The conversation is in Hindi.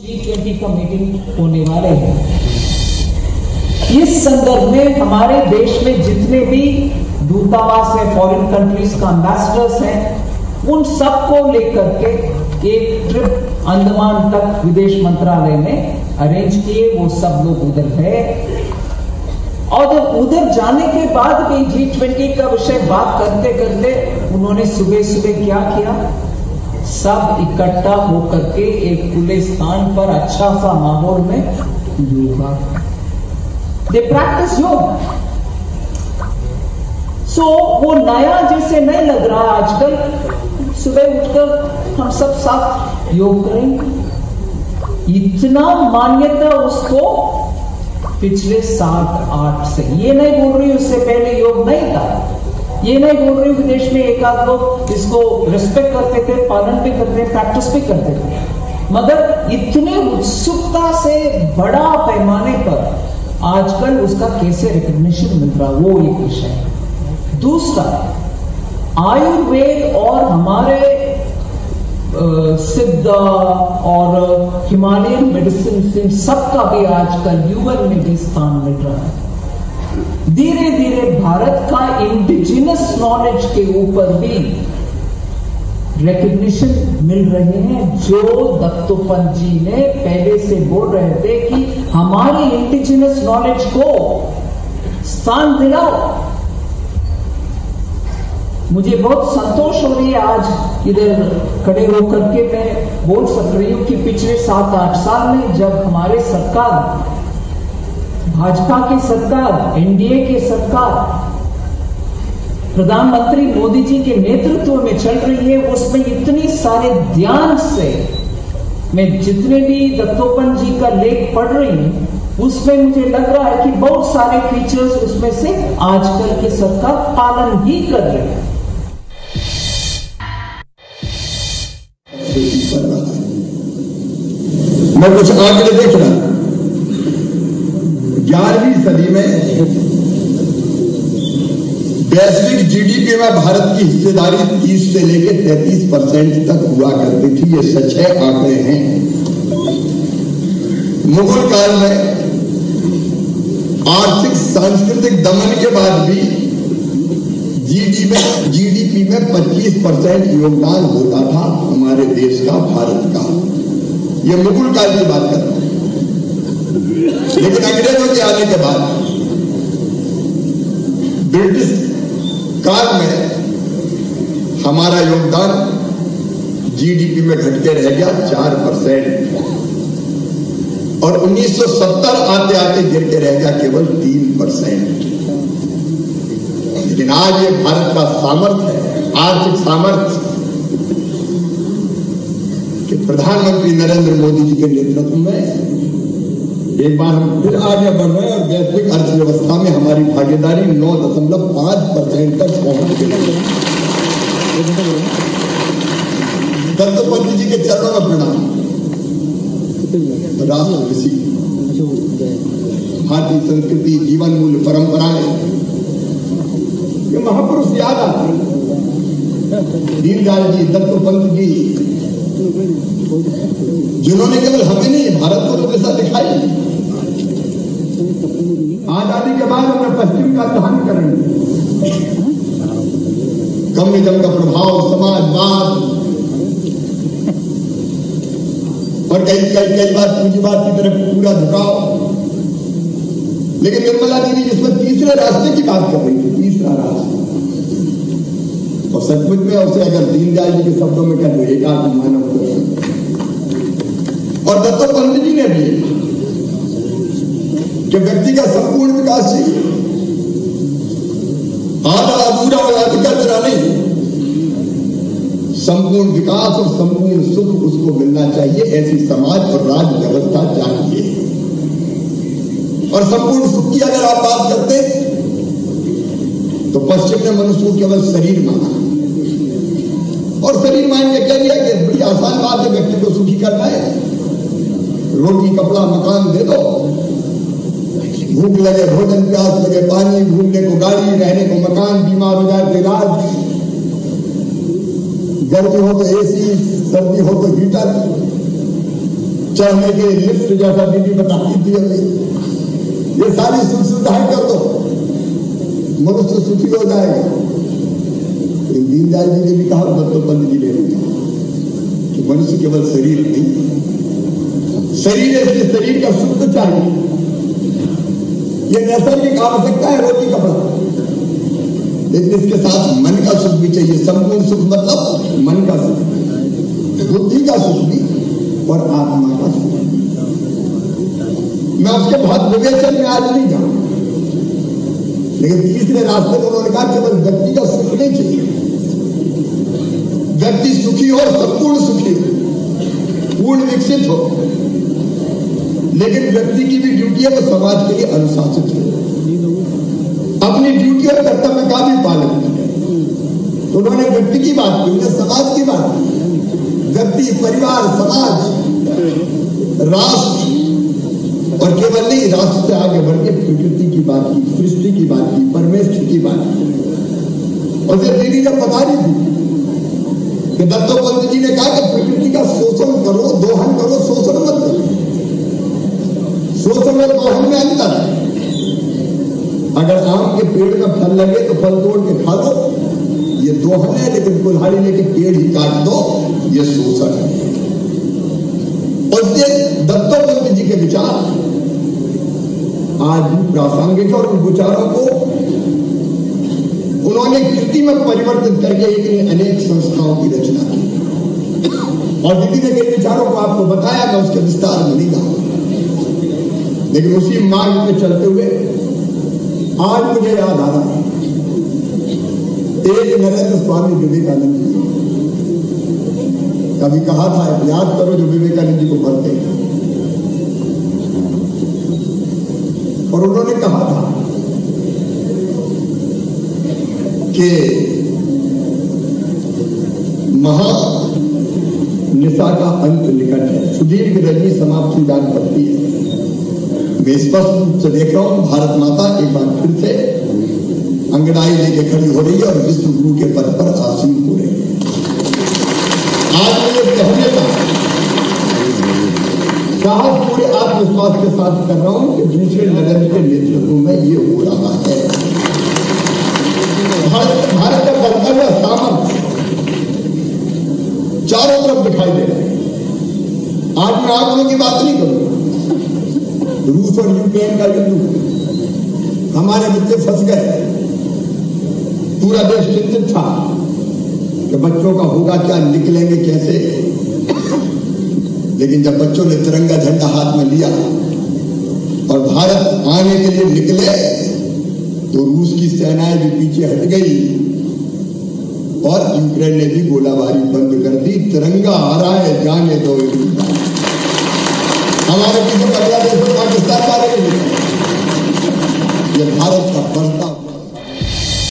G20 का मीटिंग होने वाले हैं। इस संदर्भ में हमारे देश में जितने भी दूतावास है, फॉरेन कंट्रीज का एम्बेसडर्स हैं, उन सबको लेकर के एक ट्रिप अंडमान तक विदेश मंत्रालय ने अरेंज किए। वो सब लोग उधर गए और उधर जाने के बाद भी G20 का विषय बात करते करते उन्होंने सुबह सुबह क्या किया, सब इकट्ठा होकर के एक खुले स्थान पर अच्छा सा माहौल में योगा, दे प्रैक्टिस योग। सो वो नया जैसे नहीं लग रहा आजकल, सुबह उठकर हम सब साथ योग करेंगे। इतना मान्यता उसको पिछले 7-8 से, ये नहीं बोल रही उससे पहले योग नहीं था, ये नहीं बोल रही विदेश में एक आध लोग इसको रिस्पेक्ट करते थे, पालन भी करते थे, प्रैक्टिस भी करते थे, मगर इतने उत्सुकता से बड़ा पैमाने पर आजकल उसका कैसे रिकॉग्निशन मिल रहा, वो एक विषय है। दूसरा, आयुर्वेद और हमारे सिद्ध और हिमालयन मेडिसिन से सबका भी आजकल यूएन में भी स्थान मिल रहा है। धीरे धीरे भारत का इंडिजिनस नॉलेज के ऊपर भी रिकॉग्निशन मिल रहे हैं, जो दत्तोपंत जी ने पहले से बोल रहे थे कि हमारी इंडिजिनस नॉलेज को स्थान दिलाओ। मुझे बहुत संतोष हो रही है आज इधर खड़े होकर के मैं बोल सक रही हूं कि पिछले 7-8 साल में जब हमारे सरकार, भाजपा की सरकार, एनडीए की सरकार प्रधानमंत्री मोदी जी के नेतृत्व में चल रही है, उसमें इतनी सारे ध्यान से मैं जितने भी दत्तोपंत जी का लेख पढ़ रही हूं, उसमें मुझे लग रहा है कि बहुत सारे फीचर्स उसमें से आजकल की सरकार पालन ही कर रही है। मैं कुछ आंकड़े देख रहा, 11वीं सदी में वैश्विक जीडीपी में भारत की हिस्सेदारी 30 से लेकर 33% तक हुआ करती थी। ये सच है, आंकड़े हैं। मुगल काल में आर्थिक सांस्कृतिक दमन के बाद भी जीडीपी में 25% योगदान होता था हमारे देश का, भारत का। ये मुगल काल की बात कर रहा हूं। लेकिन अंग्रेजों के आने के बाद ब्रिटिश काल में हमारा योगदान जीडीपी में घट के रह गया 4% और 1970 आते आते गिर के रह गया केवल 3%। लेकिन आज ये भारत का सामर्थ्य है, आर्थिक सामर्थ्य, कि प्रधानमंत्री नरेंद्र मोदी जी के नेतृत्व में एक बार हम फिर आगे बढ़ रहे हैं और वैश्विक अर्थव्यवस्था में हमारी भागीदारी 9.5% तक पहुंच गई। दत्तोपंत जी के चरणों में प्रणाम। राष्ट्र ऋषि, भारतीय संस्कृति, जीवन मूल्य, परंपराएं, ये महापुरुष याद आते हैं। दीनदयाल जी, दत्तोपंत जी, जिन्होंने केवल हमें नहीं भारत को दिशा दिखाई। आजादी के बाद हमने पश्चिम का ध्यानीकरण, कम्युनिज्म का प्रभाव, समाजवाद और कई बार पूंजीवाद की तरफ पूरा झुकाव। लेकिन निर्मला जी जिसमें तीसरे रास्ते की बात कर रही थी, तीसरा रास्ता, और सचमुच में उसे अगर दीनदयाल जी के शब्दों में कहते एकात्म मानव दर्शन, और दत्तोपंत जी ने भी कि व्यक्ति का संपूर्ण विकास चाहिए, आधा अधूरा और अधिकतरा नहीं, संपूर्ण विकास और संपूर्ण सुख उसको मिलना चाहिए। ऐसी समाज और राज्य व्यवस्था चाहिए। और संपूर्ण सुख की अगर आप बात करते तो पश्चिम ने मनुष्य को केवल शरीर माना, और शरीर मान के कह दिया कि बड़ी आसान बात है व्यक्ति को सुखी करना है, रोटी कपड़ा मकान दे दो, भूख लगे भोजन, प्यास लगे पानी, घूमने को गाड़ी, रहने को मकान, बीमार हो जाए तो इलाज, गर्मी हो तो एसी, सर्दी हो तो हीटर। चढ़ने के लिफ्ट जैसा दीदी बताती थी अभी, ये सारी सुख सुविधाएं कर दो, मनुष्य सुखी हो जाएगा। दीनदयाल जी ने भी कहा, दत्तोपंत जी ने भी कहा कि मनुष्य केवल शरीर नहीं, शरीर है, इसलिए शरीर का सुख तो चाहिए, ये नैसर्गिक आवश्यकता है, रोटी कपड़ा, लेकिन इसके साथ मन का सुख भी चाहिए। संपूर्ण सुख मतलब मन का सुख, बुद्धि का सुख भी और आत्मा का सुख। मैं उसके बहुत विवेचन में आज नहीं जाऊं, लेकिन तीसरे रास्ते में उन्होंने कहा केवल व्यक्ति का सुख नहीं चाहिए, व्यक्ति सुखी हो, संपूर्ण सुखी हो, पूर्ण विकसित हो, लेकिन व्यक्ति की भी ड्यूटी है वो समाज के लिए अनुशासित हो, अपनी ड्यूटी और कर्तव्य का भी पालन करे। उन्होंने व्यक्ति की बात की, उन्होंने समाज की बात की, व्यक्ति, परिवार, समाज, राष्ट्र, और केवल नहीं, राष्ट्र से आगे बढ़ के प्रकृति की बात की, सृष्टि की बात की, परमेश्वर की बात की। और फिर दीदी जब बता रही थी कि दत्तोपंत जी ने कहा कि प्रकृति का शोषण करो, दोहन करो, शोषण मत करो। शोषण और दोहन में अंतर है। अगर आम के पेड़ में फल लगे तो फल तोड़ के खा लो, ये दोहन है, लेकिन कुल्हाड़ी लेके पेड़ ही काट दो, ये शोषण है। और ये दत्तोपंत जी के विचार आज भी प्रासंगिक है, और उन विचारों को उन्होंने कृति में परिवर्तित करके इतनी अनेक संस्थाओं की रचना की। और दीदी ने कई विचारों को आपको बताया, मैं उसके विस्तार में नहीं जाऊंगा, लेकिन उसी मार्ग में चलते हुए आज मुझे याद आ रहा है एक नरेंद्र स्वामी विवेकानंद जी कभी कहा था, याद करो जो विवेकानंद जी को पढ़ते हैं, और उन्होंने कहा था कि महानिशा का अंत निकट है, सुदीर्घ रजनी समाप्ति जान पड़ती है। मैं स्पष्ट रूप से देख रहा हूं, भारत माता एक बार फिर से अंगड़ाई लेके खड़ी हो रही है और विश्व गुरु के पद पर आसीन हो रही है। आज मैं ये कहने का साहस पूरे आत्मविश्वास के साथ कर रहा हूं कि दूसरे नरेंद्र के नेतृत्व में ये हो रहा है। भारत का कर्तव्य सामर्थ्य चारों तरफ दिखाई दे रहा है। आज मैं आप लोगों की बात नहीं करूंगा, रूस और यूक्रेन का युद्ध, हमारे बच्चे फंस गए, पूरा देश चिंतित था कि बच्चों का होगा क्या, निकलेंगे कैसे। लेकिन जब बच्चों ने तिरंगा झंडा हाथ में लिया और भारत आने के लिए निकले, तो रूस की सेनाएं भी पीछे हट गई और यूक्रेन ने भी गोलाबारी बंद कर दी। तिरंगा आ रहा है, जाने दो। हमारे किसी बांग्लादेश